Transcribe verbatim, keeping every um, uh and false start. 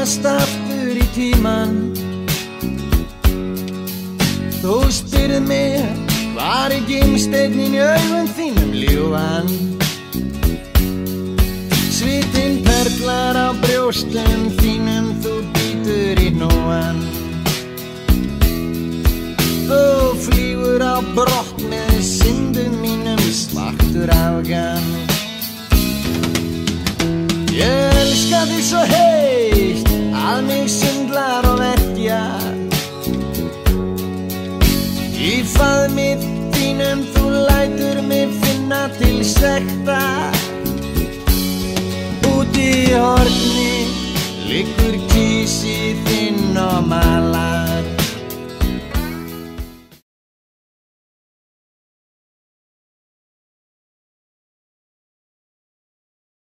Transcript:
setjast aftur í tíman. Þú spyrð mig, hvar er gimsteinninn í augum þínum ljúfan? Svitinn perlar á brjóstum þínum, þú bítur í hnúan. Þú flýgur á brott með syndum mínum, svartur afgan. Ég elska þig svo heitt, að mig sundlar og verkjar. Í faðmi þínum þú lætur mig finna til sekta. Úti í horni liggur kísi þinn og malar.